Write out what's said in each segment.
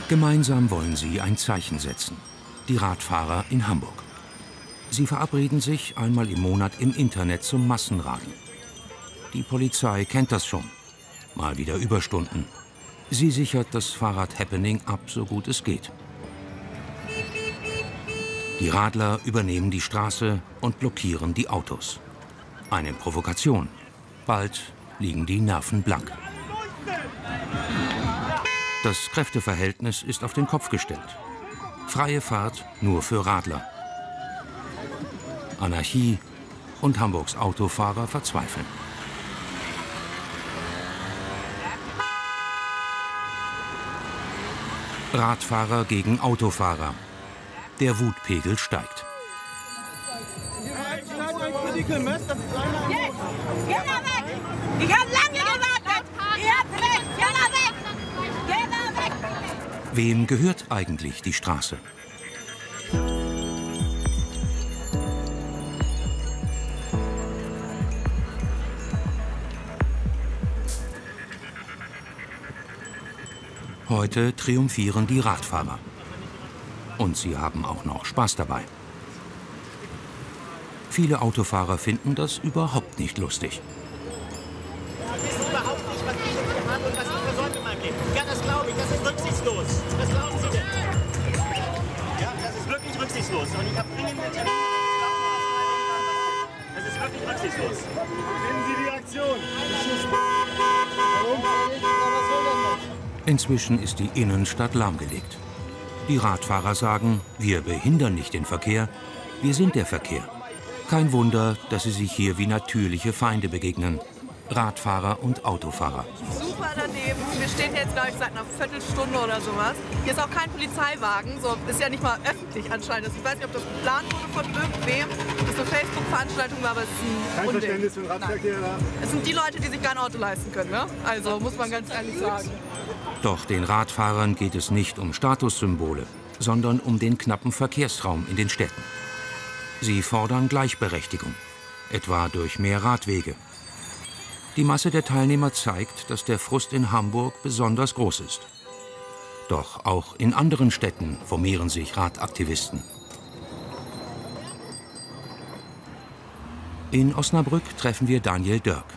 Gemeinsam wollen sie ein Zeichen setzen. Die Radfahrer in Hamburg. Sie verabreden sich einmal im Monat im Internet zum Massenradeln. Die Polizei kennt das schon. Mal wieder Überstunden. Sie sichert das Fahrrad-Happening ab, so gut es geht. Die Radler übernehmen die Straße und blockieren die Autos. Eine Provokation. Bald liegen die Nerven blank. Das Kräfteverhältnis ist auf den Kopf gestellt. Freie Fahrt nur für Radler. Anarchie und Hamburgs Autofahrer verzweifeln. Radfahrer gegen Autofahrer. Der Wutpegel steigt. Geh da weg! Ich hab lange gewartet! Geh weg! Geh da weg! Geh da weg! Wem gehört eigentlich die Straße? Heute triumphieren die Radfahrer. Und sie haben auch noch Spaß dabei. Viele Autofahrer finden das überhaupt nicht lustig. Sie wissen überhaupt nicht, was ich jetzt habe und was ich für Sorgen in meinem Leben. Ja, das glaube ich, das ist rücksichtslos. Was glauben Sie denn? Ja, das ist wirklich rücksichtslos. Und ich habe dringende Termine. Das ist wirklich rücksichtslos. Nehmen Sie die Aktion. Warum? Was soll das noch? Inzwischen ist die Innenstadt lahmgelegt. Die Radfahrer sagen, wir behindern nicht den Verkehr, wir sind der Verkehr. Kein Wunder, dass sie sich hier wie natürliche Feinde begegnen. Radfahrer und Autofahrer. Super daneben. Wir stehen hier jetzt, glaube ich, seit einer Viertelstunde oder sowas. Hier ist auch kein Polizeiwagen. So, ist ja nicht mal öffentlich anscheinend. Ich weiß nicht, ob das geplant wurde von irgendwem. Das ist eine Facebook-Veranstaltung, aber es ist ein Kein Unding. Verständnis für den Radverkehr da. Es sind die Leute, die sich kein Auto leisten können, ne? Also muss man ganz ehrlich sagen. Doch den Radfahrern geht es nicht um Statussymbole, sondern um den knappen Verkehrsraum in den Städten. Sie fordern Gleichberechtigung, etwa durch mehr Radwege. Die Masse der Teilnehmer zeigt, dass der Frust in Hamburg besonders groß ist. Doch auch in anderen Städten formieren sich Radaktivisten. In Osnabrück treffen wir Daniel Dörk.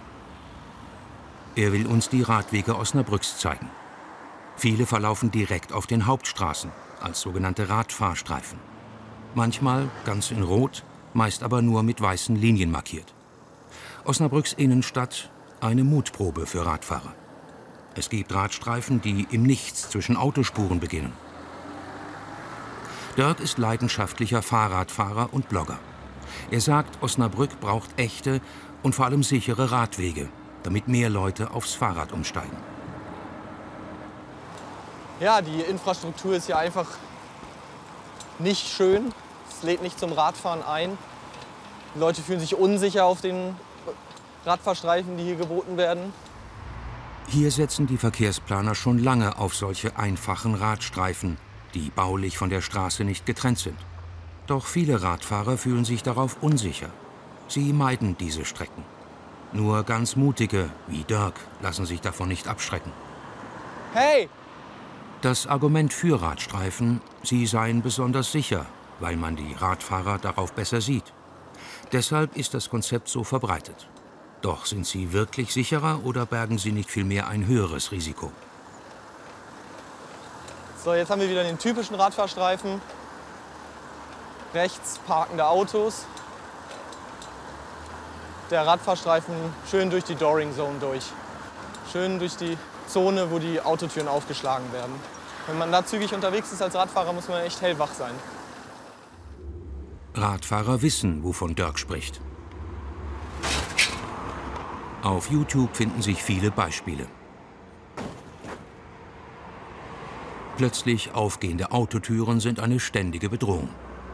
Er will uns die Radwege Osnabrücks zeigen. Viele verlaufen direkt auf den Hauptstraßen, als sogenannte Radfahrstreifen. Manchmal ganz in Rot, meist aber nur mit weißen Linien markiert. Osnabrücks Innenstadt eine Mutprobe für Radfahrer. Es gibt Radstreifen, die im Nichts zwischen Autospuren beginnen. Dörk ist leidenschaftlicher Fahrradfahrer und Blogger. Er sagt, Osnabrück braucht echte und vor allem sichere Radwege, damit mehr Leute aufs Fahrrad umsteigen. Ja, die Infrastruktur ist ja einfach nicht schön. Es lädt nicht zum Radfahren ein. Die Leute fühlen sich unsicher auf den Radfahrstreifen, die hier geboten werden. Hier setzen die Verkehrsplaner schon lange auf solche einfachen Radstreifen, die baulich von der Straße nicht getrennt sind. Doch viele Radfahrer fühlen sich darauf unsicher. Sie meiden diese Strecken. Nur ganz mutige, wie Dörk, lassen sich davon nicht abschrecken. Hey! Das Argument für Radstreifen, sie seien besonders sicher, weil man die Radfahrer darauf besser sieht. Deshalb ist das Konzept so verbreitet. Doch sind sie wirklich sicherer oder bergen sie nicht vielmehr ein höheres Risiko? So, jetzt haben wir wieder den typischen Radfahrstreifen. Rechts parkende Autos. Der Radfahrstreifen schön durch die Dooring Zone durch. Schön durch die Zone, wo die Autotüren aufgeschlagen werden. Wenn man da zügig unterwegs ist als Radfahrer, muss man echt hellwach sein. Radfahrer wissen, wovon Dörk spricht. Auf YouTube finden sich viele Beispiele. Plötzlich aufgehende Autotüren sind eine ständige Bedrohung.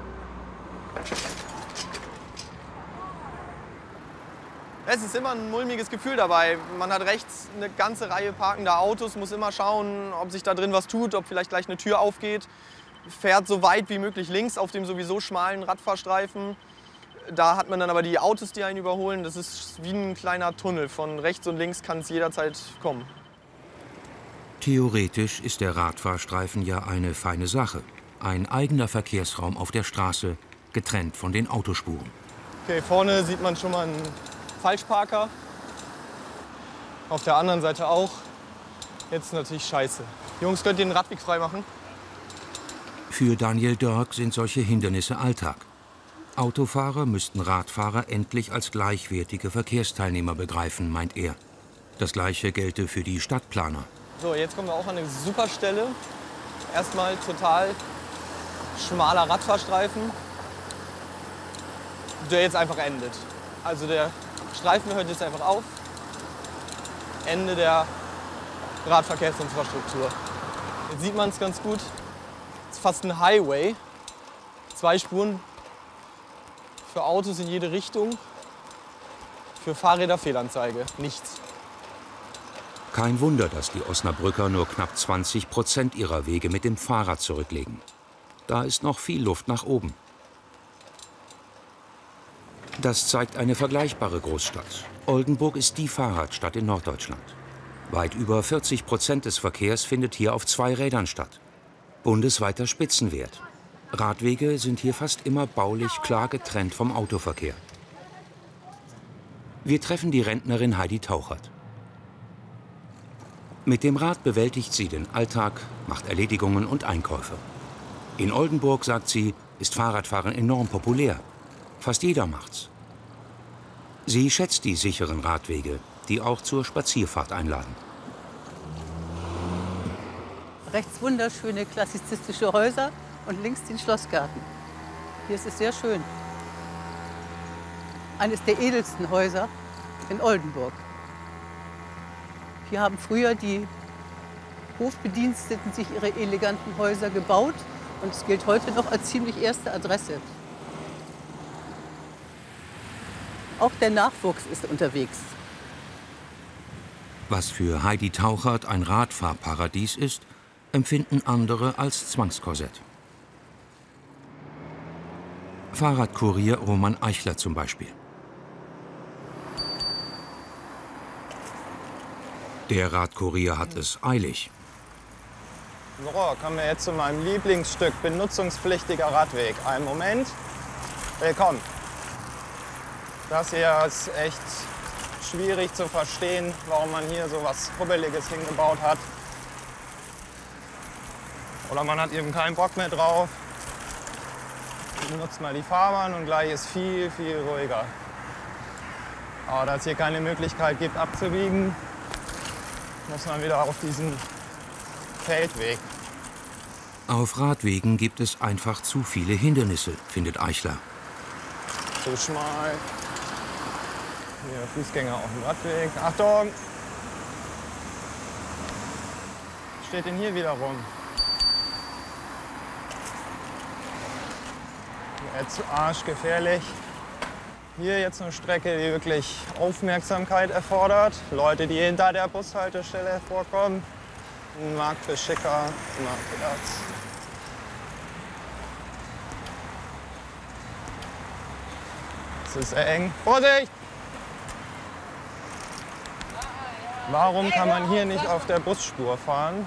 Es ist immer ein mulmiges Gefühl dabei. Man hat rechts eine ganze Reihe parkender Autos, muss immer schauen, ob sich da drin was tut, ob vielleicht gleich eine Tür aufgeht. Fährt so weit wie möglich links auf dem sowieso schmalen Radfahrstreifen. Da hat man dann aber die Autos, die einen überholen. Das ist wie ein kleiner Tunnel. Von rechts und links kann es jederzeit kommen. Theoretisch ist der Radfahrstreifen ja eine feine Sache. Ein eigener Verkehrsraum auf der Straße, getrennt von den Autospuren. Okay, vorne sieht man schon mal einen Falschparker. Auf der anderen Seite auch. Jetzt natürlich scheiße. Jungs, könnt ihr den Radweg freimachen? Für Daniel Dörk sind solche Hindernisse Alltag. Autofahrer müssten Radfahrer endlich als gleichwertige Verkehrsteilnehmer begreifen, meint er. Das Gleiche gelte für die Stadtplaner. So, jetzt kommen wir auch an eine super Stelle. Erstmal total schmaler Radfahrstreifen, der jetzt einfach endet. Also der Streifen hört jetzt einfach auf. Ende der Radverkehrsinfrastruktur. Jetzt sieht man es ganz gut. Es ist fast ein Highway. 2 Spuren für Autos in jede Richtung. Für Fahrräder Fehlanzeige. Nichts. Kein Wunder, dass die Osnabrücker nur knapp 20% ihrer Wege mit dem Fahrrad zurücklegen. Da ist noch viel Luft nach oben. Das zeigt eine vergleichbare Großstadt. Oldenburg ist die Fahrradstadt in Norddeutschland. Weit über 40% des Verkehrs findet hier auf 2 Rädern statt. Bundesweiter Spitzenwert. Radwege sind hier fast immer baulich klar getrennt vom Autoverkehr. Wir treffen die Rentnerin Heidi Tauchert. Mit dem Rad bewältigt sie den Alltag, macht Erledigungen und Einkäufe. In Oldenburg, sagt sie, ist Fahrradfahren enorm populär. Fast jeder macht's. Sie schätzt die sicheren Radwege, die auch zur Spazierfahrt einladen. Rechts wunderschöne klassizistische Häuser und links den Schlossgarten. Hier ist es sehr schön. Eines der edelsten Häuser in Oldenburg. Hier haben früher die Hofbediensteten sich ihre eleganten Häuser gebaut und es gilt heute noch als ziemlich erste Adresse. Auch der Nachwuchs ist unterwegs. Was für Heidi Tauchert ein Radfahrparadies ist, empfinden andere als Zwangskorsett. Fahrradkurier Roman Eichler zum Beispiel. Der Radkurier hat es eilig. So, kommen wir jetzt zu meinem Lieblingsstück, benutzungspflichtiger Radweg. Einen Moment. Willkommen. Das hier ist echt schwierig zu verstehen, warum man hier so was Hubbeliges hingebaut hat. Oder man hat eben keinen Bock mehr drauf. Benutzt mal die Fahrbahn und gleich ist viel, viel ruhiger. Aber da es hier keine Möglichkeit gibt abzubiegen, muss man wieder auf diesen Feldweg. Auf Radwegen gibt es einfach zu viele Hindernisse, findet Eichler. Zu schmal. Hier Fußgänger auf dem Radweg. Achtung! Was steht denn hier wieder rum? Jetzt arschgefährlich. Hier jetzt eine Strecke, die wirklich Aufmerksamkeit erfordert. Leute, die hinter der Bushaltestelle hervorkommen. Ein Marktbeschicker, Marktplatz. Es ist eng. Vorsicht! Warum kann man hier nicht auf der Busspur fahren?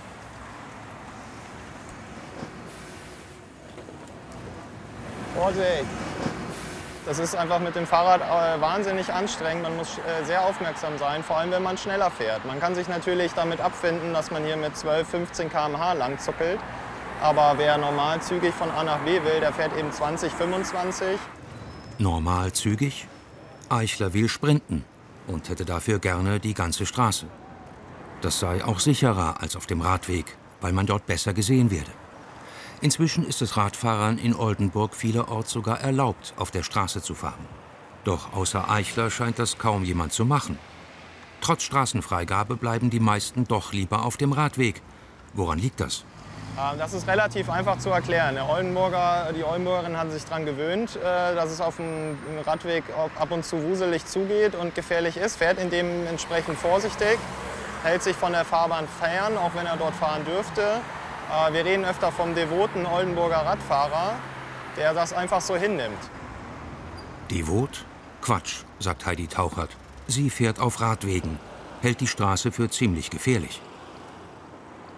Vorsicht! Das ist einfach mit dem Fahrrad wahnsinnig anstrengend. Man muss sehr aufmerksam sein, vor allem wenn man schneller fährt. Man kann sich natürlich damit abfinden, dass man hier mit 12, 15 km/h lang zuckelt. Aber wer normal zügig von A nach B will, der fährt eben 20, 25. Normal zügig? Eichler will sprinten und hätte dafür gerne die ganze Straße. Das sei auch sicherer als auf dem Radweg, weil man dort besser gesehen werde. Inzwischen ist es Radfahrern in Oldenburg vielerorts sogar erlaubt, auf der Straße zu fahren. Doch außer Eichler scheint das kaum jemand zu machen. Trotz Straßenfreigabe bleiben die meisten doch lieber auf dem Radweg. Woran liegt das? Das ist relativ einfach zu erklären. Die Oldenburgerinnen haben sich daran gewöhnt, dass es auf dem Radweg ab und zu wuselig zugeht und gefährlich ist, fährt in dem entsprechend vorsichtig, hält sich von der Fahrbahn fern, auch wenn er dort fahren dürfte. Wir reden öfter vom devoten Oldenburger Radfahrer, der das einfach so hinnimmt. Devot? Quatsch, sagt Heidi Tauchert. Sie fährt auf Radwegen, hält die Straße für ziemlich gefährlich.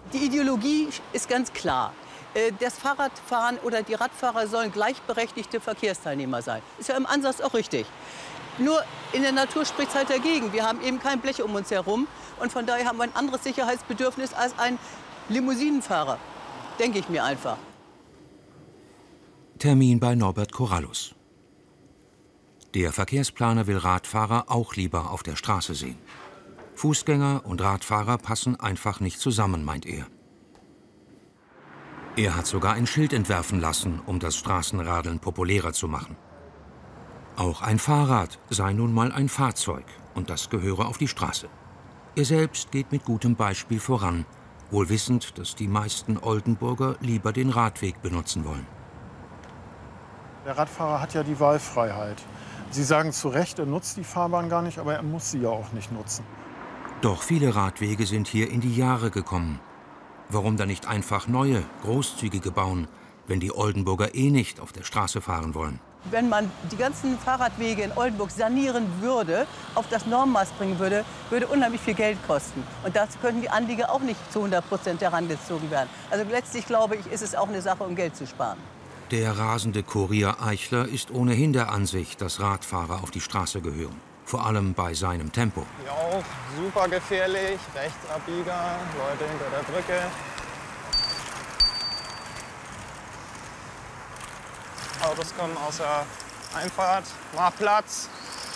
Die Ideologie ist ganz klar. Das Fahrradfahren oder die Radfahrer sollen gleichberechtigte Verkehrsteilnehmer sein. Ist ja im Ansatz auch richtig. Nur in der Natur spricht es halt dagegen. Wir haben eben kein Blech um uns herum. Und von daher haben wir ein anderes Sicherheitsbedürfnis als ein Limousinenfahrer. Denke ich mir einfach. Termin bei Norbert Corrallus. Der Verkehrsplaner will Radfahrer auch lieber auf der Straße sehen. Fußgänger und Radfahrer passen einfach nicht zusammen, meint er. Er hat sogar ein Schild entwerfen lassen, um das Straßenradeln populärer zu machen. Auch ein Fahrrad sei nun mal ein Fahrzeug und das gehöre auf die Straße. Er selbst geht mit gutem Beispiel voran, wohl wissend, dass die meisten Oldenburger lieber den Radweg benutzen wollen. Der Radfahrer hat ja die Wahlfreiheit. Sie sagen zu Recht, er nutzt die Fahrbahn gar nicht, aber er muss sie ja auch nicht nutzen. Doch viele Radwege sind hier in die Jahre gekommen. Warum dann nicht einfach neue, großzügige bauen, wenn die Oldenburger eh nicht auf der Straße fahren wollen? Wenn man die ganzen Fahrradwege in Oldenburg sanieren würde, auf das Normmaß bringen würde, würde unheimlich viel Geld kosten. Und dazu könnten die Anlieger auch nicht zu 100% herangezogen werden. Also letztlich, glaube ich, ist es auch eine Sache, um Geld zu sparen. Der rasende Kurier Eichler ist ohnehin der Ansicht, dass Radfahrer auf die Straße gehören. Vor allem bei seinem Tempo. Hier auch super gefährlich, Rechtsabbieger, Leute hinter der Brücke. Autos kommen aus der Einfahrt, mach Platz.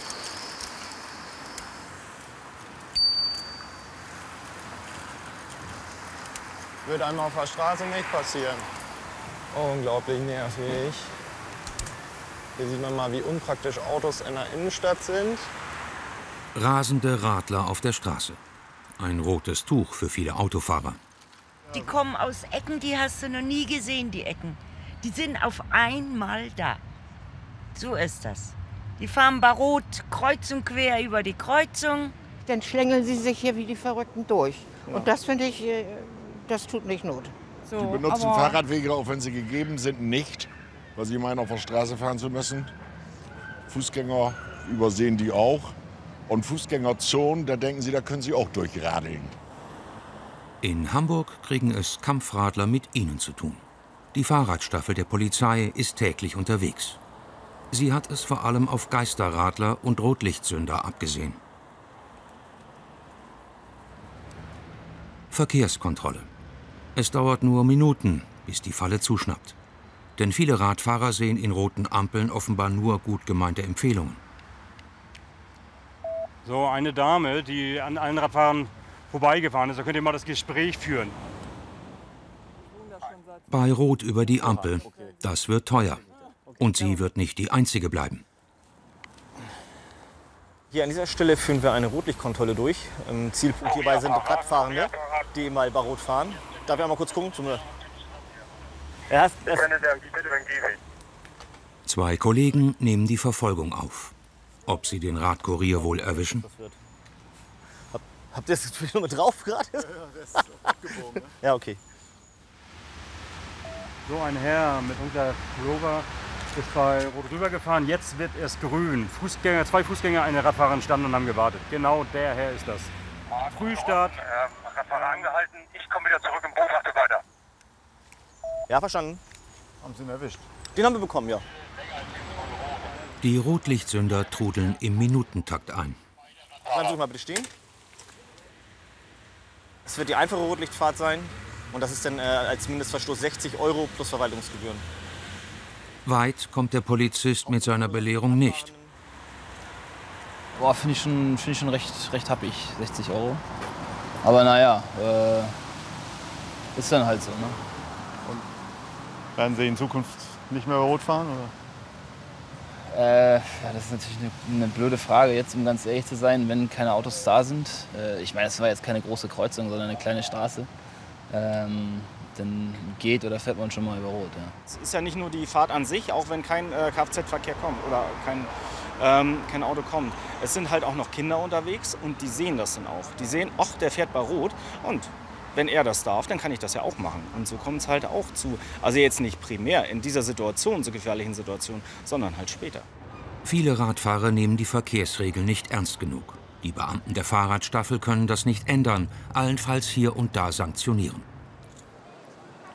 Wird einmal auf der Straße nicht passieren. Unglaublich nervig. Hier sieht man mal, wie unpraktisch Autos in der Innenstadt sind. Rasende Radler auf der Straße. Ein rotes Tuch für viele Autofahrer. Die kommen aus Ecken, die hast du noch nie gesehen, die Ecken. Die sind auf einmal da. So ist das. Die fahren bei Rot kreuz und quer über die Kreuzung. Dann schlängeln sie sich hier wie die Verrückten durch. Ja. Und das finde ich, das tut nicht Not. So, die benutzen Fahrradwege, auch wenn sie gegeben sind, nicht, weil sie meinen, auf der Straße fahren zu müssen. Fußgänger übersehen die auch. Und Fußgängerzonen, da denken sie, da können sie auch durchradeln. In Hamburg kriegen es Kampfradler mit ihnen zu tun. Die Fahrradstaffel der Polizei ist täglich unterwegs. Sie hat es vor allem auf Geisterradler und Rotlichtsünder abgesehen. Verkehrskontrolle. Es dauert nur Minuten, bis die Falle zuschnappt. Denn viele Radfahrer sehen in roten Ampeln offenbar nur gut gemeinte Empfehlungen. So, eine Dame, die an allen Radfahrern vorbeigefahren ist, da könnt ihr mal das Gespräch führen. Bei Rot über die Ampel, das wird teuer. Und sie wird nicht die Einzige bleiben. Hier an dieser Stelle führen wir eine Rotlichtkontrolle durch. Zielpunkt hierbei sind Radfahrende, die mal bei Rot fahren. Darf ich einmal kurz gucken? Zwei Kollegen nehmen die Verfolgung auf. Ob sie den Radkurier wohl erwischen? Habt ihr das Gefühl mit drauf gerade? Ja, das ist abgebogen. Ne? Ja, okay. So ein Herr mit unserer Rover ist bei Rot rübergefahren. Jetzt wird es grün. Zwei Fußgänger, eine Radfahrerin standen und haben gewartet. Genau der Herr ist das. Frühstart. Radfahrer angehalten. Ich komme wieder zurück im Boot, achte weiter. Ja, verstanden. Haben Sie ihn erwischt? Den haben wir bekommen, ja. Die Rotlichtsünder trudeln im Minutentakt ein. Bleiben Sie mal bitte stehen. Es wird die einfache Rotlichtfahrt sein. Und das ist dann als Mindestverstoß 60 € plus Verwaltungsgebühren. Weit kommt der Polizist mit seiner Belehrung nicht. Boah, finde ich schon recht happig, 60 €. Aber naja, ist dann halt so. Ne? Und werden Sie in Zukunft nicht mehr Rot fahren? Oder? Ja, das ist natürlich eine blöde Frage, jetzt um ganz ehrlich zu sein, wenn keine Autos da sind. Ich meine, es war jetzt keine große Kreuzung, sondern eine kleine Straße. Dann geht oder fährt man schon mal über Rot. Ja. Es ist ja nicht nur die Fahrt an sich, auch wenn kein Kfz-Verkehr kommt oder kein Auto kommt. Es sind halt auch noch Kinder unterwegs und die sehen das dann auch. Die sehen, ach, der fährt bei Rot und wenn er das darf, dann kann ich das ja auch machen. Und so kommt es halt auch zu. Also jetzt nicht primär in dieser Situation, so gefährlichen Situation, sondern halt später. Viele Radfahrer nehmen die Verkehrsregeln nicht ernst genug. Die Beamten der Fahrradstaffel können das nicht ändern, allenfalls hier und da sanktionieren.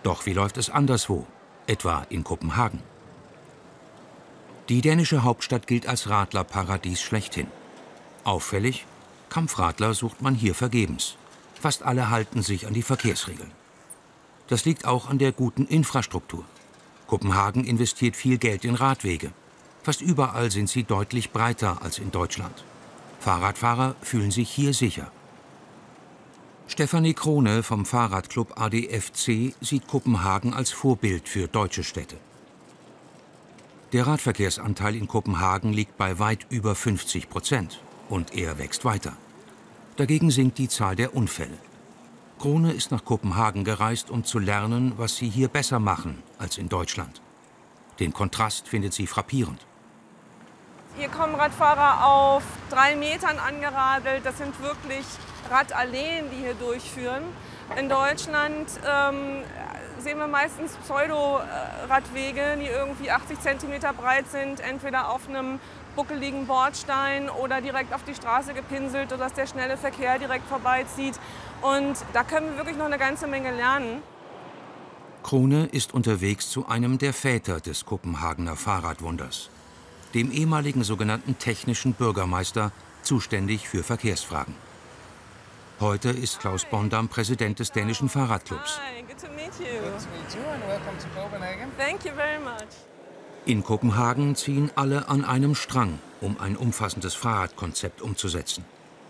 Doch wie läuft es anderswo, etwa in Kopenhagen? Die dänische Hauptstadt gilt als Radlerparadies schlechthin. Auffällig, Kampfradler sucht man hier vergebens. Fast alle halten sich an die Verkehrsregeln. Das liegt auch an der guten Infrastruktur. Kopenhagen investiert viel Geld in Radwege. Fast überall sind sie deutlich breiter als in Deutschland. Fahrradfahrer fühlen sich hier sicher. Stefanie Krone vom Fahrradclub ADFC sieht Kopenhagen als Vorbild für deutsche Städte. Der Radverkehrsanteil in Kopenhagen liegt bei weit über 50% und er wächst weiter. Dagegen sinkt die Zahl der Unfälle. Krone ist nach Kopenhagen gereist, um zu lernen, was sie hier besser machen als in Deutschland. Den Kontrast findet sie frappierend. Hier kommen Radfahrer auf 3 Metern angeradelt. Das sind wirklich Radalleen, die hier durchführen. In Deutschland sehen wir meistens Pseudo-Radwege, die irgendwie 80 cm breit sind, entweder auf einem buckeligen Bordstein oder direkt auf die Straße gepinselt, sodass der schnelle Verkehr direkt vorbeizieht. Und da können wir wirklich noch eine ganze Menge lernen. Krone ist unterwegs zu einem der Väter des Kopenhagener Fahrradwunders, dem ehemaligen sogenannten technischen Bürgermeister, zuständig für Verkehrsfragen. Heute ist Klaus Bondam Präsident des dänischen Fahrradclubs. Hi, good to meet you. Good to meet you and welcome to Copenhagen. Thank you very much. In Kopenhagen ziehen alle an einem Strang, um ein umfassendes Fahrradkonzept umzusetzen.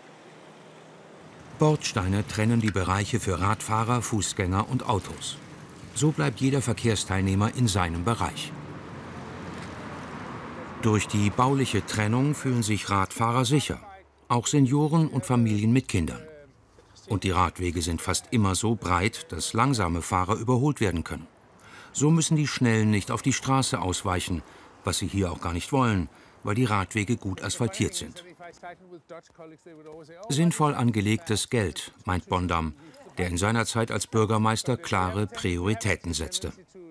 Bordsteine trennen die Bereiche für Radfahrer, Fußgänger und Autos. So bleibt jeder Verkehrsteilnehmer in seinem Bereich. Durch die bauliche Trennung fühlen sich Radfahrer sicher, auch Senioren und Familien mit Kindern. Und die Radwege sind fast immer so breit, dass langsame Fahrer überholt werden können. So müssen die Schnellen nicht auf die Straße ausweichen, was sie hier auch gar nicht wollen, weil die Radwege gut asphaltiert sind. Sinnvoll angelegtes Geld, meint Bondam, der in seiner Zeit als Bürgermeister klare Prioritäten setzte.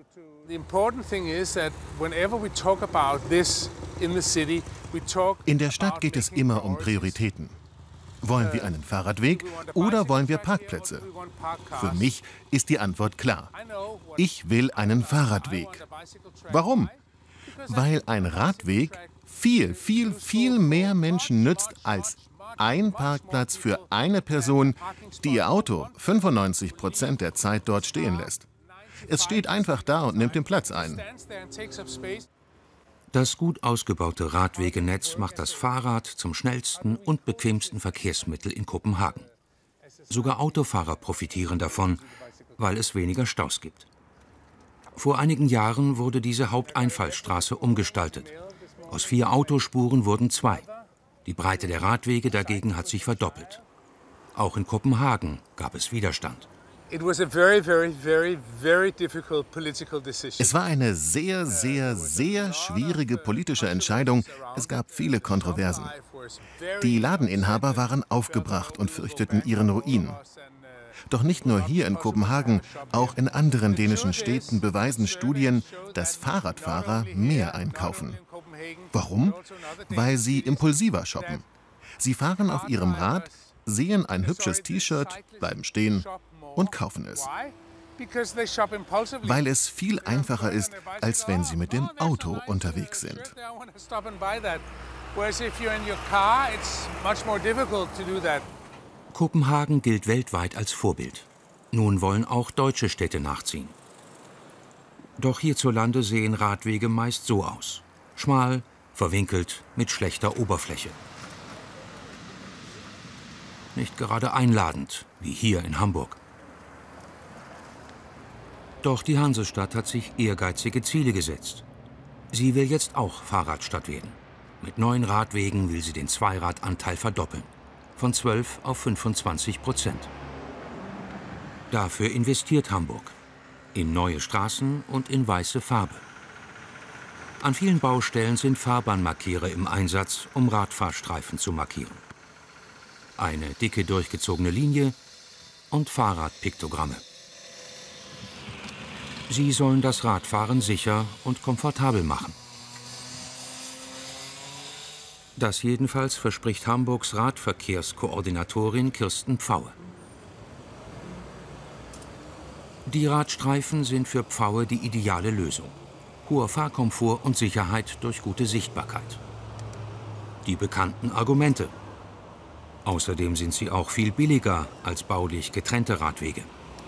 In der Stadt geht es immer um Prioritäten. Wollen wir einen Fahrradweg oder wollen wir Parkplätze? Für mich ist die Antwort klar. Ich will einen Fahrradweg. Warum? Weil ein Radweg viel mehr Menschen nützt als ein Parkplatz für eine Person, die ihr Auto 95% der Zeit dort stehen lässt. Es steht einfach da und nimmt den Platz ein. Das gut ausgebaute Radwegenetz macht das Fahrrad zum schnellsten und bequemsten Verkehrsmittel in Kopenhagen. Sogar Autofahrer profitieren davon, weil es weniger Staus gibt. Vor einigen Jahren wurde diese Haupteinfallstraße umgestaltet. Aus 4 Autospuren wurden 2. Die Breite der Radwege dagegen hat sich verdoppelt. Auch in Kopenhagen gab es Widerstand. Es war eine sehr schwierige politische Entscheidung. Es gab viele Kontroversen. Die Ladeninhaber waren aufgebracht und fürchteten ihren Ruin. Doch nicht nur hier in Kopenhagen, auch in anderen dänischen Städten beweisen Studien, dass Fahrradfahrer mehr einkaufen. Warum? Weil sie impulsiver shoppen. Sie fahren auf ihrem Rad, sehen ein hübsches T-Shirt, bleiben stehen und kaufen es. Weil es viel einfacher ist, als wenn sie mit dem Auto unterwegs sind. Kopenhagen gilt weltweit als Vorbild. Nun wollen auch deutsche Städte nachziehen. Doch hierzulande sehen Radwege meist so aus: schmal, verwinkelt, mit schlechter Oberfläche. Nicht gerade einladend, wie hier in Hamburg. Doch die Hansestadt hat sich ehrgeizige Ziele gesetzt. Sie will jetzt auch Fahrradstadt werden. Mit neuen Radwegen will sie den Zweiradanteil verdoppeln. Von 12 auf 25%. Dafür investiert Hamburg. In neue Straßen und in weiße Farbe. An vielen Baustellen sind Fahrbahnmarkierer im Einsatz, um Radfahrstreifen zu markieren. Eine dicke durchgezogene Linie und Fahrradpiktogramme. Sie sollen das Radfahren sicher und komfortabel machen. Das jedenfalls verspricht Hamburgs Radverkehrskoordinatorin Kirsten Pfaue. Die Radstreifen sind für Pfaue die ideale Lösung. Hoher Fahrkomfort und Sicherheit durch gute Sichtbarkeit. Die bekannten Argumente. Außerdem sind sie auch viel billiger als baulich getrennte Radwege.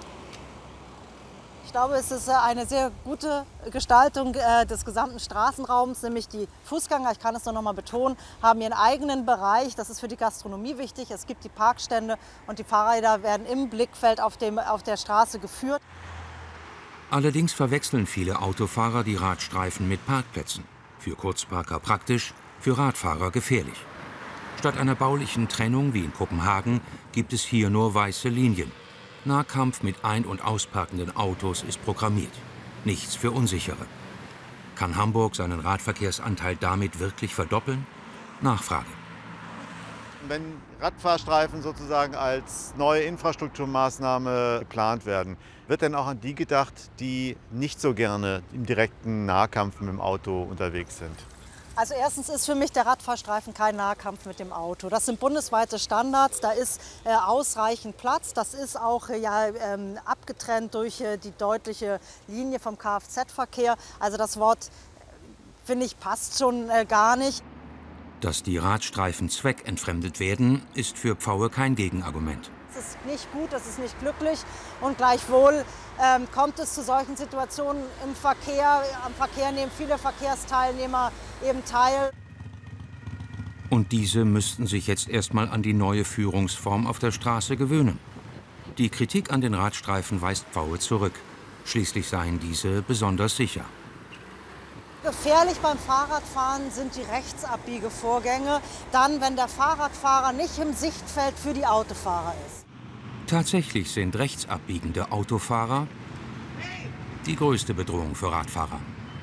Ich glaube, es ist eine sehr gute Gestaltung des gesamten Straßenraums, nämlich die Fußgänger, ich kann es nur noch mal betonen, haben ihren eigenen Bereich. Das ist für die Gastronomie wichtig. Es gibt die Parkstände und die Fahrräder werden im Blickfeld auf der Straße geführt. Allerdings verwechseln viele Autofahrer die Radstreifen mit Parkplätzen. Für Kurzparker praktisch, für Radfahrer gefährlich. Statt einer baulichen Trennung wie in Kopenhagen gibt es hier nur weiße Linien. Nahkampf mit ein- und ausparkenden Autos ist programmiert. Nichts für Unsichere. Kann Hamburg seinen Radverkehrsanteil damit wirklich verdoppeln? Nachfrage. Wenn Radfahrstreifen sozusagen als neue Infrastrukturmaßnahme geplant werden, wird denn auch an die gedacht, die nicht so gerne im direkten Nahkampf mit dem Auto unterwegs sind? Also erstens ist für mich der Radfahrstreifen kein Nahkampf mit dem Auto. Das sind bundesweite Standards, da ist ausreichend Platz. Das ist auch abgetrennt durch die deutliche Linie vom Kfz-Verkehr. Also das Wort, finde ich, passt schon gar nicht. Dass die Radstreifen zweckentfremdet werden, ist für Pfaue kein Gegenargument. Es ist nicht gut, es ist nicht glücklich und gleichwohl kommt es zu solchen Situationen im Verkehr. Am Verkehr nehmen viele Verkehrsteilnehmer eben teil. Und diese müssten sich jetzt erstmal an die neue Führungsform auf der Straße gewöhnen. Die Kritik an den Radstreifen weist Pfaue zurück. Schließlich seien diese besonders sicher. Gefährlich beim Fahrradfahren sind die Rechtsabbiegevorgänge, dann, wenn der Fahrradfahrer nicht im Sichtfeld für die Autofahrer ist. Tatsächlich sind rechtsabbiegende Autofahrer die größte Bedrohung für Radfahrer.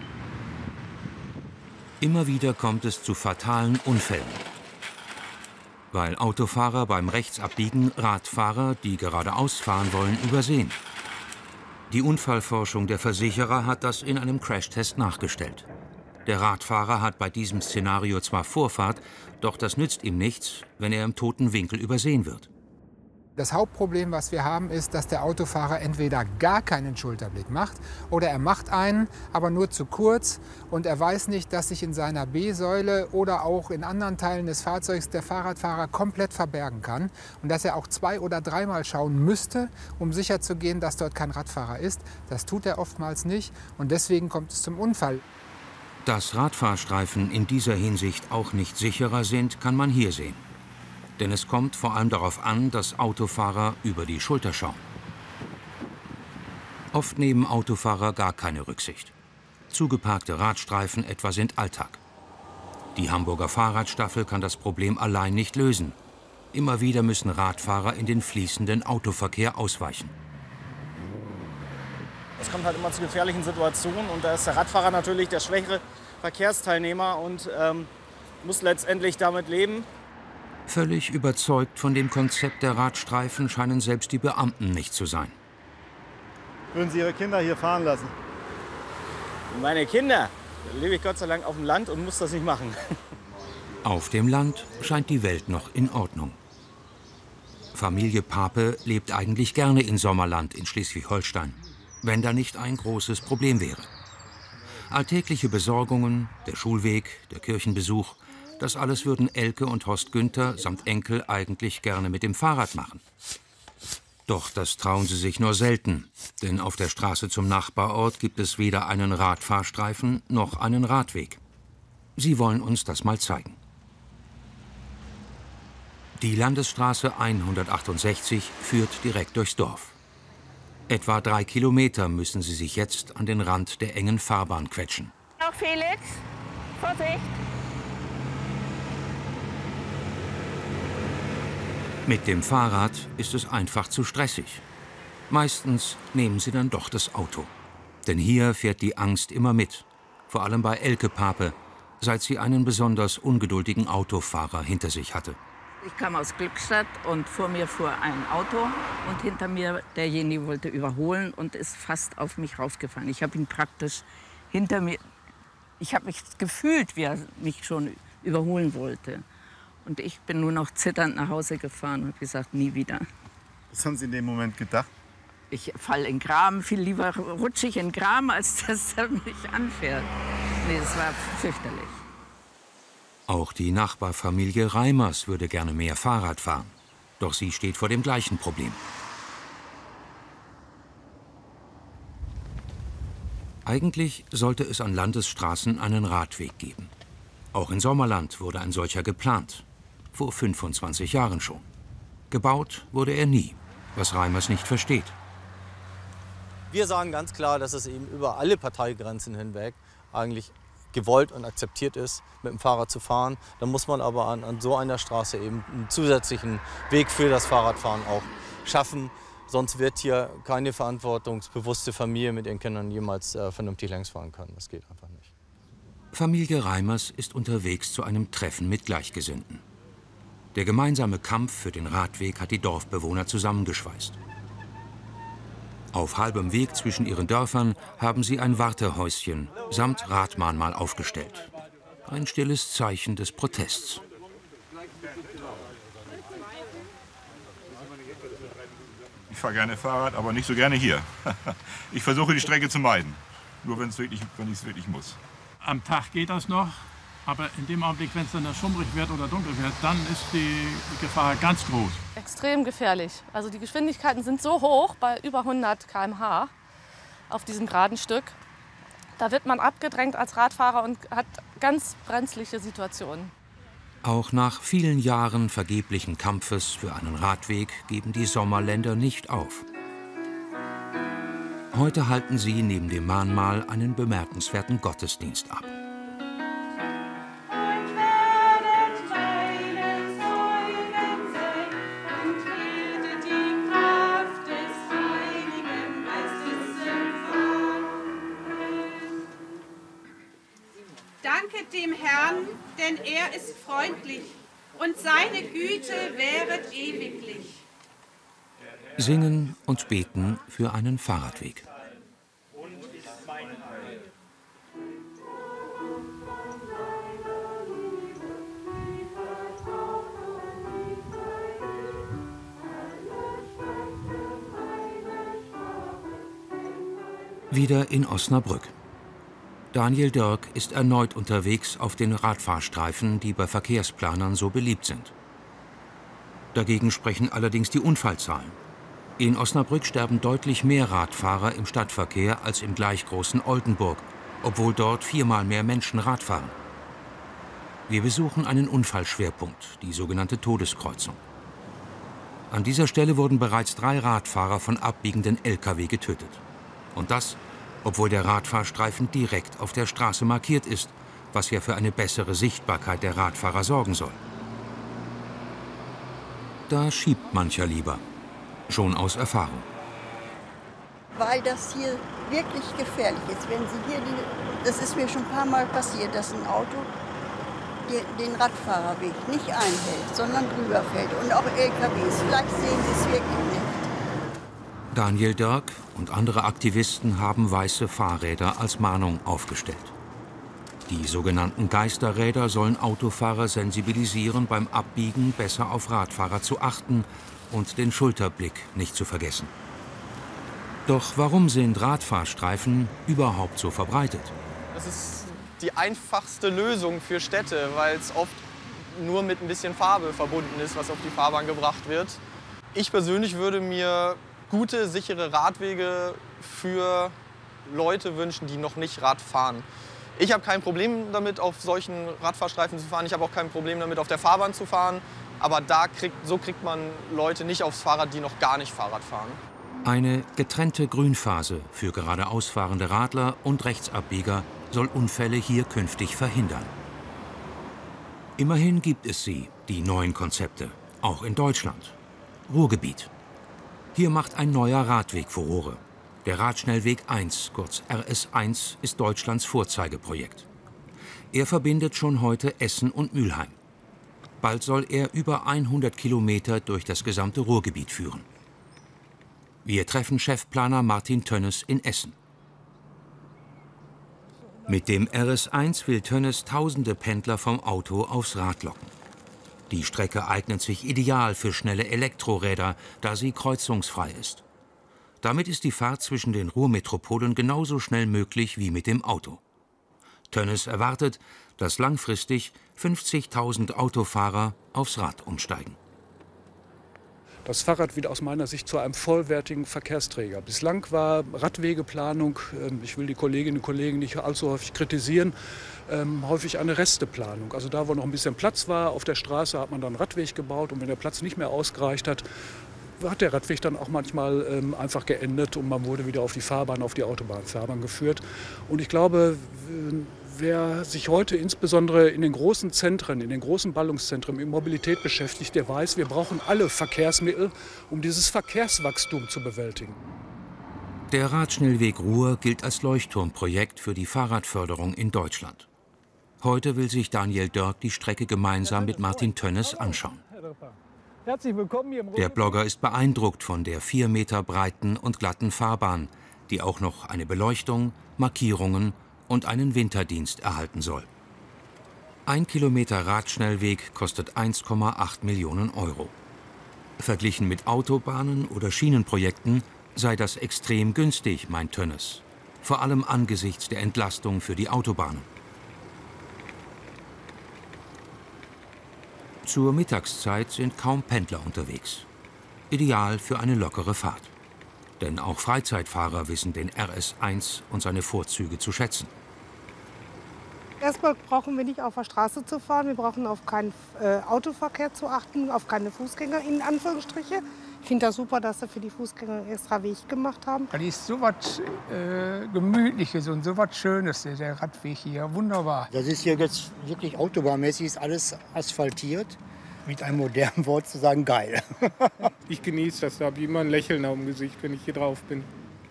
Immer wieder kommt es zu fatalen Unfällen, weil Autofahrer beim Rechtsabbiegen Radfahrer, die geradeaus fahren wollen, übersehen. Die Unfallforschung der Versicherer hat das in einem Crashtest nachgestellt. Der Radfahrer hat bei diesem Szenario zwar Vorfahrt, doch das nützt ihm nichts, wenn er im toten Winkel übersehen wird. Das Hauptproblem, was wir haben, ist, dass der Autofahrer entweder gar keinen Schulterblick macht oder er macht einen, aber nur zu kurz und er weiß nicht, dass sich in seiner B-Säule oder auch in anderen Teilen des Fahrzeugs der Fahrradfahrer komplett verbergen kann und dass er auch 2- oder 3-mal schauen müsste, um sicherzugehen, dass dort kein Radfahrer ist. Das tut er oftmals nicht und deswegen kommt es zum Unfall. Dass Radfahrstreifen in dieser Hinsicht auch nicht sicherer sind, kann man hier sehen. Denn es kommt vor allem darauf an, dass Autofahrer über die Schulter schauen. Oft nehmen Autofahrer gar keine Rücksicht. Zugeparkte Radstreifen etwa sind Alltag. Die Hamburger Fahrradstaffel kann das Problem allein nicht lösen. Immer wieder müssen Radfahrer in den fließenden Autoverkehr ausweichen. Es kommt halt immer zu gefährlichen Situationen und da ist der Radfahrer natürlich der schwächere Verkehrsteilnehmer und muss letztendlich damit leben. Völlig überzeugt von dem Konzept der Radstreifen scheinen selbst die Beamten nicht zu sein. Würden Sie Ihre Kinder hier fahren lassen? Meine Kinder? Da lebe ich Gott sei Dank auf dem Land und muss das nicht machen. Auf dem Land scheint die Welt noch in Ordnung. Familie Pape lebt eigentlich gerne in Sommerland in Schleswig-Holstein, wenn da nicht ein großes Problem wäre. Alltägliche Besorgungen, der Schulweg, der Kirchenbesuch, das alles würden Elke und Horst Günther samt Enkel eigentlich gerne mit dem Fahrrad machen. Doch das trauen sie sich nur selten, denn auf der Straße zum Nachbarort gibt es weder einen Radfahrstreifen noch einen Radweg. Sie wollen uns das mal zeigen. Die Landesstraße 168 führt direkt durchs Dorf. Etwa 3 Kilometer müssen sie sich jetzt an den Rand der engen Fahrbahn quetschen. Noch Felix, Vorsicht! Mit dem Fahrrad ist es einfach zu stressig. Meistens nehmen sie dann doch das Auto. Denn hier fährt die Angst immer mit. Vor allem bei Elke Pape, seit sie einen besonders ungeduldigen Autofahrer hinter sich hatte. Ich kam aus Glückstadt und vor mir fuhr ein Auto und hinter mir derjenige wollte überholen und ist fast auf mich raufgefahren. Ich habe ihn praktisch hinter mir, ich habe mich gefühlt, wie er mich schon überholen wollte. Und ich bin nur noch zitternd nach Hause gefahren und habe gesagt, nie wieder. Was haben Sie in dem Moment gedacht? Ich falle in Graben, viel lieber rutsche ich in Graben, als dass er mich anfährt. Nee, das war fürchterlich. Auch die Nachbarfamilie Reimers würde gerne mehr Fahrrad fahren. Doch sie steht vor dem gleichen Problem. Eigentlich sollte es an Landesstraßen einen Radweg geben. Auch in Sommerland wurde ein solcher geplant. Vor 25 Jahren schon. Gebaut wurde er nie, was Reimers nicht versteht. Wir sagen ganz klar, dass es eben über alle Parteigrenzen hinweg eigentlich gewollt und akzeptiert ist, mit dem Fahrrad zu fahren. Da muss man aber an so einer Straße eben einen zusätzlichen Weg für das Fahrradfahren auch schaffen. Sonst wird hier keine verantwortungsbewusste Familie mit ihren Kindern jemals vernünftig längs fahren können. Das geht einfach nicht. Familie Reimers ist unterwegs zu einem Treffen mit Gleichgesinnten. Der gemeinsame Kampf für den Radweg hat die Dorfbewohner zusammengeschweißt. Auf halbem Weg zwischen ihren Dörfern haben sie ein Wartehäuschen samt Radmahnmal aufgestellt. Ein stilles Zeichen des Protests. Ich fahre gerne Fahrrad, aber nicht so gerne hier. Ich versuche die Strecke zu meiden, nur wenn ich es wirklich muss. Am Tag geht das noch, aber in dem Augenblick, wenn es dann schummrig wird oder dunkel wird, dann ist die Gefahr ganz groß. Extrem gefährlich. Also die Geschwindigkeiten sind so hoch, bei über 100 km/h auf diesem geraden Stück. Da wird man abgedrängt als Radfahrer und hat ganz brenzliche Situationen. Auch nach vielen Jahren vergeblichen Kampfes für einen Radweg geben die Sommerländer nicht auf. Heute halten sie neben dem Mahnmal einen bemerkenswerten Gottesdienst ab. Danket dem Herrn, denn er ist freundlich und seine Güte währet ewiglich. Singen und beten für einen Fahrradweg. Wieder in Osnabrück. Daniel Dörk ist erneut unterwegs auf den Radfahrstreifen, die bei Verkehrsplanern so beliebt sind. Dagegen sprechen allerdings die Unfallzahlen. In Osnabrück sterben deutlich mehr Radfahrer im Stadtverkehr als im gleich großen Oldenburg, obwohl dort 4-mal mehr Menschen Rad fahren. Wir besuchen einen Unfallschwerpunkt, die sogenannte Todeskreuzung. An dieser Stelle wurden bereits 3 Radfahrer von abbiegenden Lkw getötet. Und das, obwohl der Radfahrstreifen direkt auf der Straße markiert ist, was ja für eine bessere Sichtbarkeit der Radfahrer sorgen soll. Da schiebt mancher lieber, schon aus Erfahrung. Weil das hier wirklich gefährlich ist. Wenn Sie hier das ist mir schon ein paar Mal passiert, dass ein Auto den Radfahrerweg nicht einhält, sondern drüber fällt. Und auch LKWs. Vielleicht sehen Sie es wirklich nicht. Daniel Dörk und andere Aktivisten haben weiße Fahrräder als Mahnung aufgestellt. Die sogenannten Geisterräder sollen Autofahrer sensibilisieren, beim Abbiegen besser auf Radfahrer zu achten und den Schulterblick nicht zu vergessen. Doch warum sind Radfahrstreifen überhaupt so verbreitet? Das ist die einfachste Lösung für Städte, weil es oft nur mit ein bisschen Farbe verbunden ist, was auf die Fahrbahn gebracht wird. Ich persönlich würde mir gute, sichere Radwege für Leute wünschen, die noch nicht Rad fahren. Ich habe kein Problem damit, auf solchen Radfahrstreifen zu fahren. Ich habe auch kein Problem damit, auf der Fahrbahn zu fahren. Aber so kriegt man Leute nicht aufs Fahrrad, die noch gar nicht Fahrrad fahren. Eine getrennte Grünphase für geradeaus fahrende Radler und Rechtsabbieger soll Unfälle hier künftig verhindern. Immerhin gibt es sie, die neuen Konzepte, auch in Deutschland. Ruhrgebiet. Hier macht ein neuer Radweg Furore. Der Radschnellweg 1, kurz RS1, ist Deutschlands Vorzeigeprojekt. Er verbindet schon heute Essen und Mülheim. Bald soll er über 100 Kilometer durch das gesamte Ruhrgebiet führen. Wir treffen Chefplaner Martin Tönnes in Essen. Mit dem RS1 will Tönnes tausende Pendler vom Auto aufs Rad locken. Die Strecke eignet sich ideal für schnelle Elektroräder, da sie kreuzungsfrei ist. Damit ist die Fahrt zwischen den Ruhrmetropolen genauso schnell möglich wie mit dem Auto. Tönnes erwartet, dass langfristig 50.000 Autofahrer aufs Rad umsteigen. Das Fahrrad wird aus meiner Sicht zu einem vollwertigen Verkehrsträger. Bislang war Radwegeplanung, ich will die Kolleginnen und Kollegen nicht allzu häufig kritisieren, häufig eine Resteplanung. Also da, wo noch ein bisschen Platz war auf der Straße, hat man dann einen Radweg gebaut und wenn der Platz nicht mehr ausgereicht hat, hat der Radweg dann auch manchmal einfach geendet und man wurde wieder auf die Fahrbahn, auf die Autobahnfahrbahn geführt. Und ich glaube, wer sich heute insbesondere in den großen Zentren, in den großen Ballungszentren mit Mobilität beschäftigt, der weiß, wir brauchen alle Verkehrsmittel, um dieses Verkehrswachstum zu bewältigen. Der Radschnellweg Ruhr gilt als Leuchtturmprojekt für die Fahrradförderung in Deutschland. Heute will sich Daniel Dörk die Strecke gemeinsam mit Martin Tönnes anschauen. Herzlich willkommen hier im Der Blogger ist beeindruckt von der 4 Meter breiten und glatten Fahrbahn, die auch noch eine Beleuchtung, Markierungen und einen Winterdienst erhalten soll. 1 Kilometer Radschnellweg kostet 1,8 Millionen Euro. Verglichen mit Autobahnen oder Schienenprojekten sei das extrem günstig, meint Tönnes. Vor allem angesichts der Entlastung für die Autobahnen. Zur Mittagszeit sind kaum Pendler unterwegs. Ideal für eine lockere Fahrt. Denn auch Freizeitfahrer wissen den RS1 und seine Vorzüge zu schätzen. Erstmal brauchen wir nicht auf der Straße zu fahren, wir brauchen auf keinen Autoverkehr zu achten, auf keine Fußgänger in Anführungsstriche. Ich finde das super, dass sie für die Fußgänger einen extra Weg gemacht haben. Das ist so was Gemütliches und so was Schönes, der Radweg hier, wunderbar. Das ist hier jetzt wirklich autobahnmäßig, ist alles asphaltiert. Mit einem modernen Wort zu sagen, geil. Ich genieße das, da habe ich immer ein Lächeln auf dem Gesicht, wenn ich hier drauf bin.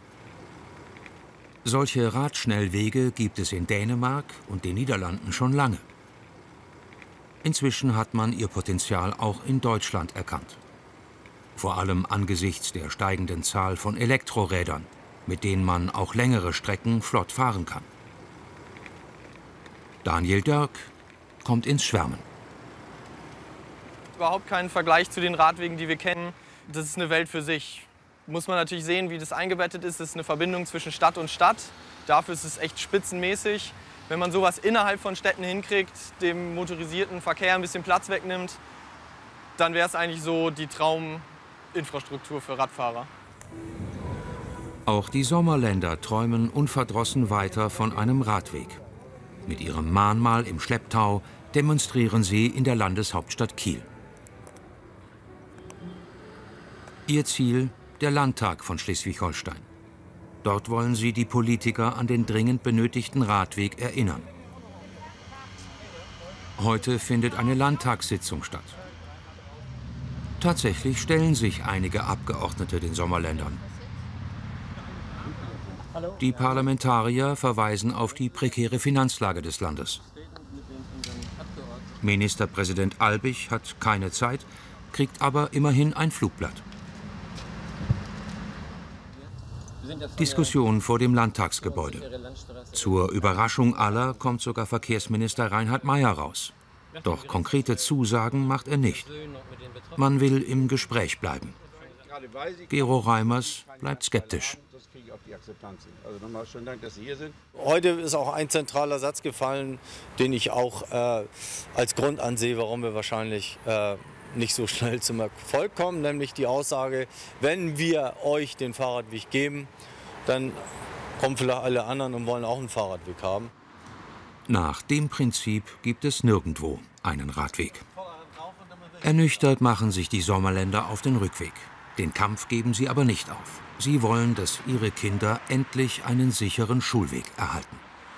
Solche Radschnellwege gibt es in Dänemark und den Niederlanden schon lange. Inzwischen hat man ihr Potenzial auch in Deutschland erkannt. Vor allem angesichts der steigenden Zahl von Elektrorädern, mit denen man auch längere Strecken flott fahren kann. Daniel Dörk kommt ins Schwärmen. Überhaupt keinen Vergleich zu den Radwegen, die wir kennen. Das ist eine Welt für sich. Muss man natürlich sehen, wie das eingebettet ist. Das ist eine Verbindung zwischen Stadt und Stadt. Dafür ist es echt spitzenmäßig. Wenn man sowas innerhalb von Städten hinkriegt, dem motorisierten Verkehr ein bisschen Platz wegnimmt, dann wäre es eigentlich so die Trauminfrastruktur für Radfahrer. Auch die Sommerländer träumen unverdrossen weiter von einem Radweg. Mit ihrem Mahnmal im Schlepptau demonstrieren sie in der Landeshauptstadt Kiel. Ihr Ziel: der Landtag von Schleswig-Holstein. Dort wollen sie die Politiker an den dringend benötigten Radweg erinnern. Heute findet eine Landtagssitzung statt. Tatsächlich stellen sich einige Abgeordnete den Sommerländern. Die Parlamentarier verweisen auf die prekäre Finanzlage des Landes. Ministerpräsident Albig hat keine Zeit, kriegt aber immerhin ein Flugblatt. Diskussion vor dem Landtagsgebäude. Zur Überraschung aller kommt sogar Verkehrsminister Reinhard Maier raus. Doch konkrete Zusagen macht er nicht. Man will im Gespräch bleiben. Gero Reimers bleibt skeptisch. Heute ist auch ein zentraler Satz gefallen, den ich auch als Grund ansehe, warum wir wahrscheinlich nicht so schnell zum Erfolg kommen, nämlich die Aussage, wenn wir euch den Fahrradweg geben, dann kommen vielleicht alle anderen und wollen auch einen Fahrradweg haben. Nach dem Prinzip gibt es nirgendwo einen Radweg. Ernüchtert machen sich die Sommerländer auf den Rückweg. Den Kampf geben sie aber nicht auf. Sie wollen, dass ihre Kinder endlich einen sicheren Schulweg erhalten.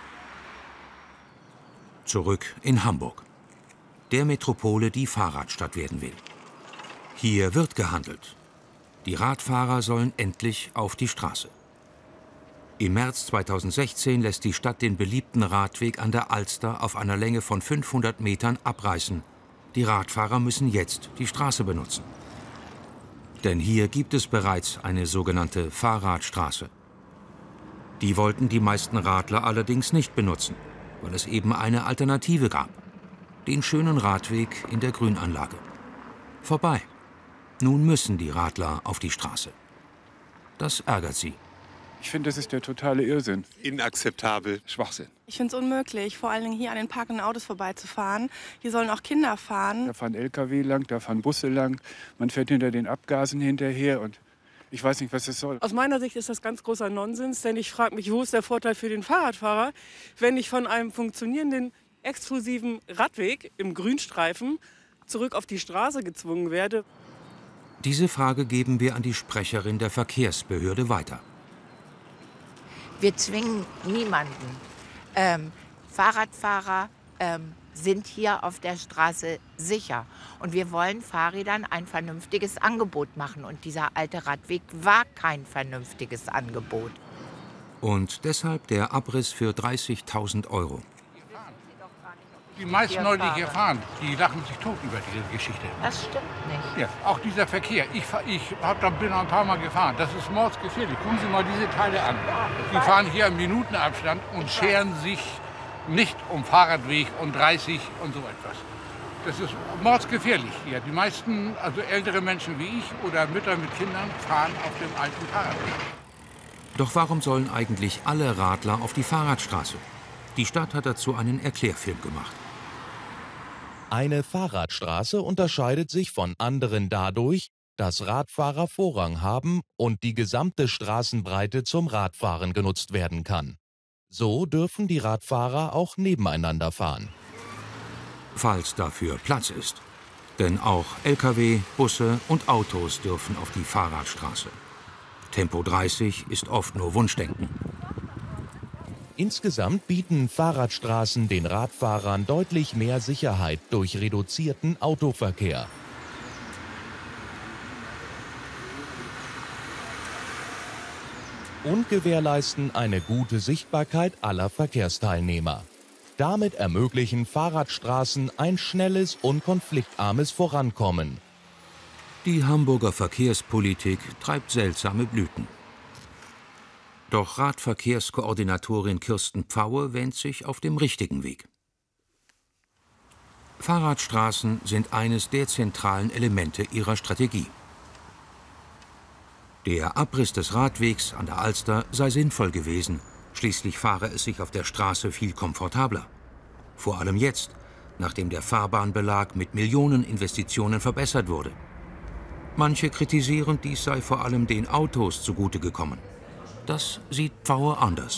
Zurück in Hamburg. Der Metropole, die Fahrradstadt werden will. Hier wird gehandelt. Die Radfahrer sollen endlich auf die Straße. Im März 2016 lässt die Stadt den beliebten Radweg an der Alster auf einer Länge von 500 Metern abreißen. Die Radfahrer müssen jetzt die Straße benutzen. Denn hier gibt es bereits eine sogenannte Fahrradstraße. Die wollten die meisten Radler allerdings nicht benutzen, weil es eben eine Alternative gab. Den schönen Radweg in der Grünanlage. Vorbei. Nun müssen die Radler auf die Straße. Das ärgert sie. Ich finde, das ist der totale Irrsinn. Inakzeptabel. Schwachsinn. Ich finde es unmöglich, vor allen Dingen hier an den parkenden Autos vorbeizufahren. Hier sollen auch Kinder fahren. Da fahren LKW lang, da fahren Busse lang. Man fährt hinter den Abgasen hinterher und ich weiß nicht, was das soll. Aus meiner Sicht ist das ganz großer Nonsens, denn ich frage mich, wo ist der Vorteil für den Fahrradfahrer, wenn ich von einem funktionierenden, exklusiven Radweg im Grünstreifen zurück auf die Straße gezwungen werde. Diese Frage geben wir an die Sprecherin der Verkehrsbehörde weiter. Wir zwingen niemanden. Fahrradfahrer sind hier auf der Straße sicher. Und wir wollen Fahrrädern ein vernünftiges Angebot machen. Und dieser alte Radweg war kein vernünftiges Angebot. Und deshalb der Abriss für 30.000 €. Die meisten Leute, die hier fahren, die lachen sich tot über diese Geschichte. Das stimmt nicht. Ja, auch dieser Verkehr. Ich bin ein paar Mal gefahren. Das ist mordsgefährlich. Gucken Sie mal diese Teile an. Die fahren hier im Minutenabstand und scheren sich nicht um Fahrradweg und 30 und so etwas. Das ist mordsgefährlich hier. Die meisten, also ältere Menschen wie ich oder Mütter mit Kindern, fahren auf dem alten Fahrradweg. Doch warum sollen eigentlich alle Radler auf die Fahrradstraße? Die Stadt hat dazu einen Erklärfilm gemacht. Eine Fahrradstraße unterscheidet sich von anderen dadurch, dass Radfahrer Vorrang haben und die gesamte Straßenbreite zum Radfahren genutzt werden kann. So dürfen die Radfahrer auch nebeneinander fahren. Falls dafür Platz ist. Denn auch Lkw, Busse und Autos dürfen auf die Fahrradstraße. Tempo 30 ist oft nur Wunschdenken. Insgesamt bieten Fahrradstraßen den Radfahrern deutlich mehr Sicherheit durch reduzierten Autoverkehr. Und gewährleisten eine gute Sichtbarkeit aller Verkehrsteilnehmer. Damit ermöglichen Fahrradstraßen ein schnelles und konfliktarmes Vorankommen. Die Hamburger Verkehrspolitik treibt seltsame Blüten. Doch Radverkehrskoordinatorin Kirsten Pfaue wähnt sich auf dem richtigen Weg. Fahrradstraßen sind eines der zentralen Elemente ihrer Strategie. Der Abriss des Radwegs an der Alster sei sinnvoll gewesen. Schließlich fahre es sich auf der Straße viel komfortabler. Vor allem jetzt, nachdem der Fahrbahnbelag mit Millioneninvestitionen verbessert wurde. Manche kritisieren, dies sei vor allem den Autos zugute gekommen. Das sieht Pfaue anders.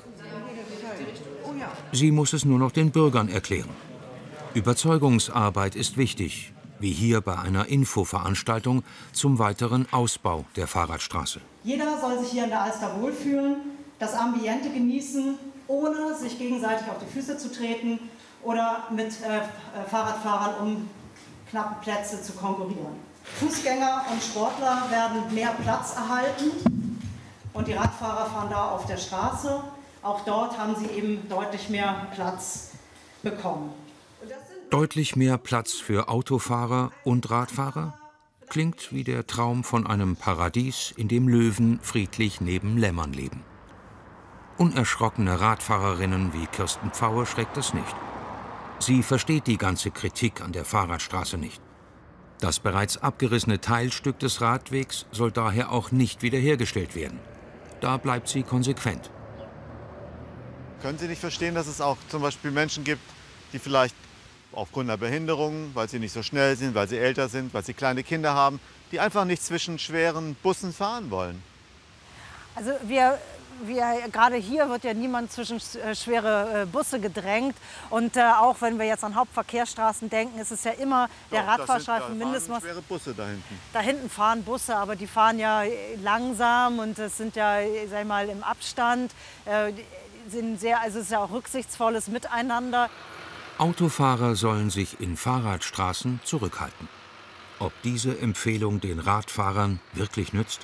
Sie muss es nur noch den Bürgern erklären. Überzeugungsarbeit ist wichtig, wie hier bei einer Infoveranstaltung zum weiteren Ausbau der Fahrradstraße. Jeder soll sich hier in der Alster wohlfühlen, das Ambiente genießen, ohne sich gegenseitig auf die Füße zu treten oder mit Fahrradfahrern um knappe Plätze zu konkurrieren. Fußgänger und Sportler werden mehr Platz erhalten. Und die Radfahrer fahren da auf der Straße. Auch dort haben sie eben deutlich mehr Platz bekommen. Deutlich mehr Platz für Autofahrer und Radfahrer? Klingt wie der Traum von einem Paradies, in dem Löwen friedlich neben Lämmern leben. Unerschrockene Radfahrerinnen wie Kirsten Pfaue schreckt es nicht. Sie versteht die ganze Kritik an der Fahrradstraße nicht. Das bereits abgerissene Teilstück des Radwegs soll daher auch nicht wiederhergestellt werden. Da bleibt sie konsequent. Können Sie nicht verstehen, dass es auch zum Beispiel Menschen gibt, die vielleicht aufgrund einer Behinderung, weil sie nicht so schnell sind, weil sie älter sind, weil sie kleine Kinder haben, die einfach nicht zwischen schweren Bussen fahren wollen? Also gerade hier wird ja niemand zwischen schwere Busse gedrängt. Und auch wenn wir jetzt an Hauptverkehrsstraßen denken, ist es ja immer der Radfahrstreifen mindestens. Schwere Busse da hinten. Da hinten fahren Busse, aber die fahren ja langsam und es sind ja, sag ich mal, im Abstand. Also es ist ja auch rücksichtsvolles Miteinander. Autofahrer sollen sich in Fahrradstraßen zurückhalten. Ob diese Empfehlung den Radfahrern wirklich nützt?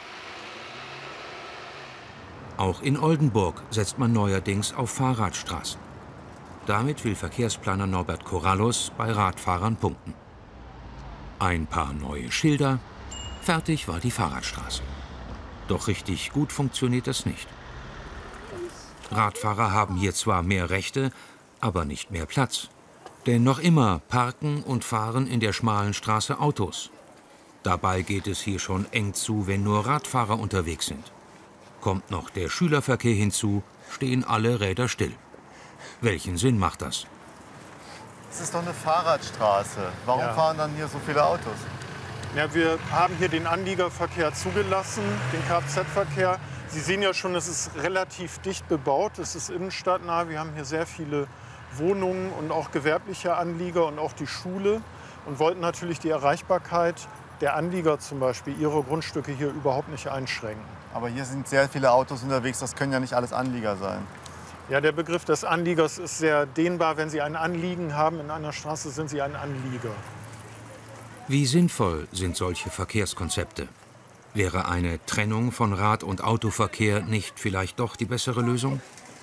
Auch in Oldenburg setzt man neuerdings auf Fahrradstraßen. Damit will Verkehrsplaner Norbert Corrallus bei Radfahrern punkten. Ein paar neue Schilder, fertig war die Fahrradstraße. Doch richtig gut funktioniert das nicht. Radfahrer haben hier zwar mehr Rechte, aber nicht mehr Platz. Denn noch immer parken und fahren in der schmalen Straße Autos. Dabei geht es hier schon eng zu, wenn nur Radfahrer unterwegs sind. Kommt noch der Schülerverkehr hinzu, stehen alle Räder still. Welchen Sinn macht das? Es ist doch eine Fahrradstraße. Warum fahren dann hier so viele Autos? Ja, wir haben hier den Anliegerverkehr zugelassen, den Kfz-Verkehr. Sie sehen ja schon, es ist relativ dicht bebaut. Es ist innenstadtnah. Wir haben hier sehr viele Wohnungen und auch gewerbliche Anlieger und auch die Schule. Und wollten natürlich die Erreichbarkeit der Anlieger zum Beispiel, ihre Grundstücke hier überhaupt nicht einschränken. Aber hier sind sehr viele Autos unterwegs. Das können ja nicht alles Anlieger sein. Ja, der Begriff des Anliegers ist sehr dehnbar. Wenn Sie ein Anliegen haben in einer Straße, sind Sie ein Anlieger. Wie sinnvoll sind solche Verkehrskonzepte? Wäre eine Trennung von Rad- und Autoverkehr nicht vielleicht doch die bessere Lösung?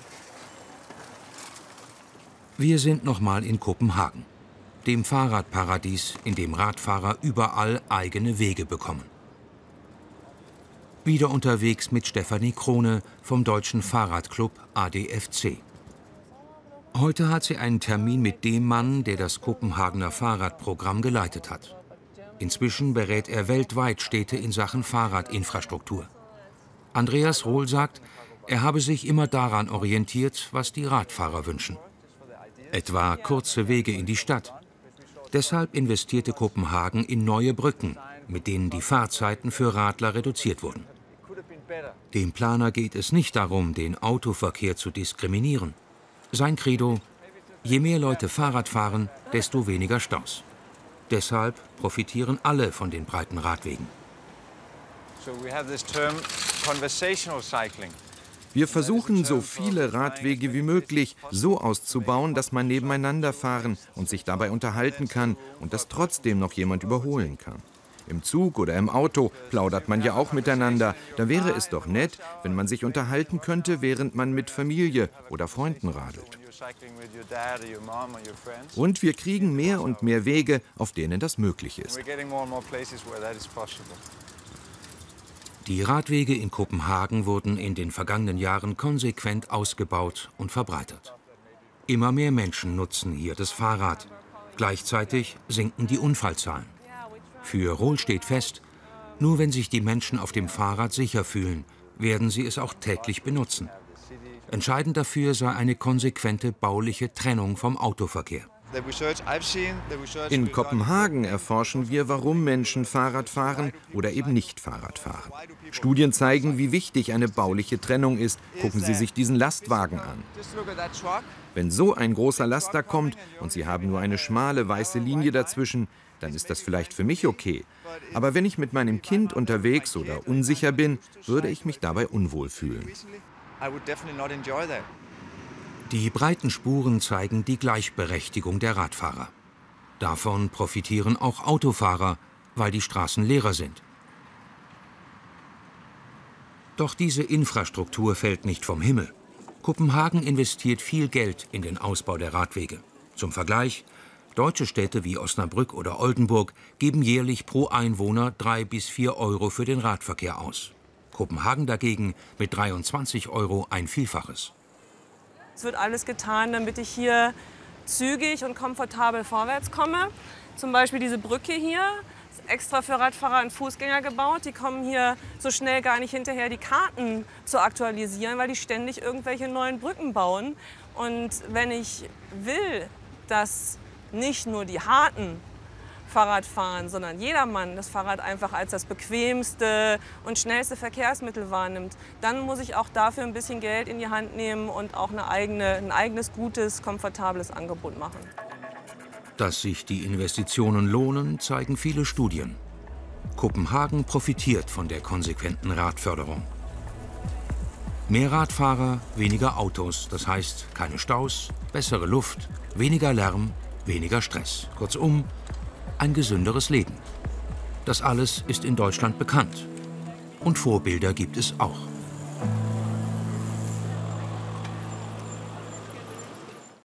Wir sind nochmal in Kopenhagen, dem Fahrradparadies, in dem Radfahrer überall eigene Wege bekommen. Wieder unterwegs mit Stefanie Krone vom Deutschen Fahrradclub ADFC. Heute hat sie einen Termin mit dem Mann, der das Kopenhagener Fahrradprogramm geleitet hat. Inzwischen berät er weltweit Städte in Sachen Fahrradinfrastruktur. Andreas Rohl sagt, er habe sich immer daran orientiert, was die Radfahrer wünschen. Etwa kurze Wege in die Stadt. Deshalb investierte Kopenhagen in neue Brücken, mit denen die Fahrzeiten für Radler reduziert wurden. Dem Planer geht es nicht darum, den Autoverkehr zu diskriminieren. Sein Credo: je mehr Leute Fahrrad fahren, desto weniger Staus. Deshalb profitieren alle von den breiten Radwegen. Wir versuchen, so viele Radwege wie möglich so auszubauen, dass man nebeneinander fahren und sich dabei unterhalten kann und dass trotzdem noch jemand überholen kann. Im Zug oder im Auto plaudert man ja auch miteinander. Da wäre es doch nett, wenn man sich unterhalten könnte, während man mit Familie oder Freunden radelt. Und wir kriegen mehr und mehr Wege, auf denen das möglich ist. Die Radwege in Kopenhagen wurden in den vergangenen Jahren konsequent ausgebaut und verbreitert. Immer mehr Menschen nutzen hier das Fahrrad. Gleichzeitig sinken die Unfallzahlen. Für Rohl steht fest, nur wenn sich die Menschen auf dem Fahrrad sicher fühlen, werden sie es auch täglich benutzen. Entscheidend dafür sei eine konsequente bauliche Trennung vom Autoverkehr. In Kopenhagen erforschen wir, warum Menschen Fahrrad fahren oder eben nicht Fahrrad fahren. Studien zeigen, wie wichtig eine bauliche Trennung ist. Gucken Sie sich diesen Lastwagen an. Wenn so ein großer Laster kommt und Sie haben nur eine schmale weiße Linie dazwischen, dann ist das vielleicht für mich okay. Aber wenn ich mit meinem Kind unterwegs oder unsicher bin, würde ich mich dabei unwohl fühlen. Die breiten Spuren zeigen die Gleichberechtigung der Radfahrer. Davon profitieren auch Autofahrer, weil die Straßen leerer sind. Doch diese Infrastruktur fällt nicht vom Himmel. Kopenhagen investiert viel Geld in den Ausbau der Radwege. Zum Vergleich: Deutsche Städte wie Osnabrück oder Oldenburg geben jährlich pro Einwohner 3 bis 4 Euro für den Radverkehr aus. Kopenhagen dagegen mit 23 Euro ein Vielfaches. Es wird alles getan, damit ich hier zügig und komfortabel vorwärts komme. Zum Beispiel diese Brücke hier ist extra für Radfahrer und Fußgänger gebaut. Die kommen hier so schnell gar nicht hinterher, die Karten zu aktualisieren, weil die ständig irgendwelche neuen Brücken bauen. Und wenn ich will, dass nicht nur die Harten Fahrrad fahren, sondern jedermann das Fahrrad einfach als das bequemste und schnellste Verkehrsmittel wahrnimmt, dann muss ich auch dafür ein bisschen Geld in die Hand nehmen und auch ein eigenes, gutes, komfortables Angebot machen. Dass sich die Investitionen lohnen, zeigen viele Studien. Kopenhagen profitiert von der konsequenten Radförderung. Mehr Radfahrer, weniger Autos, das heißt keine Staus, bessere Luft, weniger Lärm, weniger Stress. Kurzum, ein gesünderes Leben. Das alles ist in Deutschland bekannt. Und Vorbilder gibt es auch.